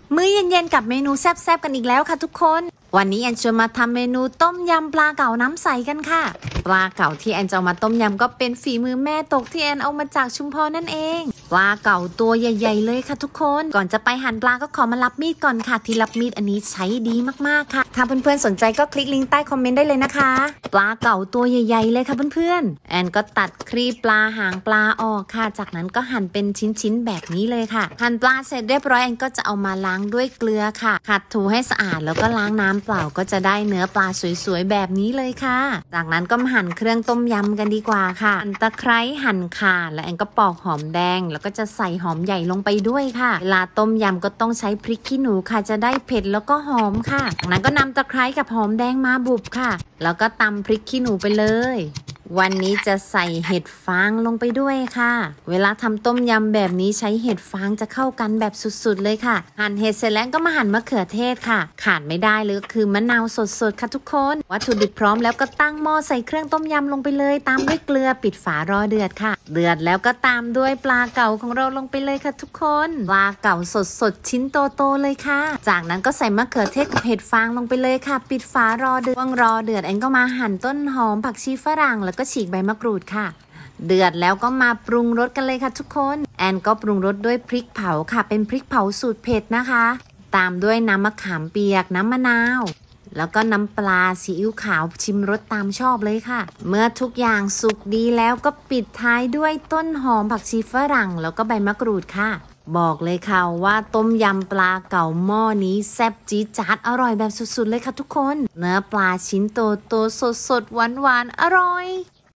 มื้อเย็นๆกับเมนูแซ่บๆกันอีกแล้วค่ะทุกคนวันนี้แอนจะมาทำเมนูต้มยำปลาเก๋าน้ำใสกันค่ะปลาเก๋าที่แอนจะเอามาต้มยำก็เป็นฝีมือแม่ตกที่แอนเอามาจากชุมพรนั่นเองปลาเก๋าตัวใหญ่ๆเลยค่ะทุกคนก่อนจะไปหั่นปลาก็ขอมารับมีดก่อนค่ะที่รับมีดอันนี้ใช้ดีมากๆค่ะถ้าเพื่อนๆสนใจก็คลิกลิงก์ใต้คอมเมนต์ได้เลยนะคะปลาเก๋าตัวใหญ่ๆเลยค่ะเพื่อนๆแอนก็ตัดครีบปลาหางปลาออกค่ะจากนั้นก็หั่นเป็นชิ้นๆแบบนี้เลยค่ะหั่นปลาเสร็จเรียบร้อยแอนก็จะเอามาล้างด้วยเกลือค่ะขัดถูให้สะอาดแล้วก็ล้างน้ำเปล่าก็จะได้เนื้อปลาสวยๆแบบนี้เลยค่ะจากนั้นก็มาหั่นเครื่องต้มยำกันดีกว่าค่ะหั่นตะไคร้หั่นข่าแล้วแอนก็ปอกหอมแดงแล้วก็จะใส่หอมใหญ่ลงไปด้วยค่ะเวลาต้มยำก็ต้องใช้พริกขี้หนูค่ะจะได้เผ็ดแล้วก็หอมค่ะจากนั้นก็นำตะไคร้กับหอมแดงมาบุบค่ะแล้วก็ตำพริกขี้หนูไปเลยวันนี้จะใส่เห็ดฟางลงไปด้วยค่ะเวลาทำต้มยำแบบนี้ใช้เห็ดฟางจะเข้ากันแบบสุดๆเลยค่ะหั่นเห็ดเสร็จแล้วก็มาหั่นมะเขือเทศค่ะขาดไม่ได้เลยก็คือมะนาวสดๆค่ะทุกคนวัตถุดิบพร้อมแล้วก็ตั้งหม้อใส่เครื่องต้มยำลงไปเลยตามด้วยเกลือปิดฝารอเดือดค่ะเดือดแล้วก็ตามด้วยปลาเก๋าของเราลงไปเลยค่ะทุกคนปลาเก๋าสดๆชิ้นโตๆเลยค่ะจากนั้นก็ใส่มะเขือเทศกับเห็ดฟางลงไปเลยค่ะปิดฝารอเดือดรอเดือดแอนก็มาหั่นต้นหอมผักชีฝรั่งแล้วก็ฉีกใบมะกรูดค่ะเดือดแล้วก็มาปรุงรสกันเลยค่ะทุกคนแอนก็ปรุงรสด้วยพริกเผาค่ะเป็นพริกเผาสูตรเผ็ดนะคะตามด้วยน้ำมะขามเปียกน้ำมะนาวแล้วก็น้ำปลาซีอิ๊วขาวชิมรสตามชอบเลยค่ะเมื่อทุกอย่างสุกดีแล้วก็ปิดท้ายด้วยต้นหอมผักชีฝรั่งแล้วก็ใบมะกรูดค่ะบอกเลยค่ะว่าต้มยำปลาเก๋าหม้อนี้แซ่บจี๊ดจ๊าดอร่อยแบบสุดๆเลยค่ะทุกคนเนื้อปลาชิ้นโตๆสดๆหวานๆอร่อย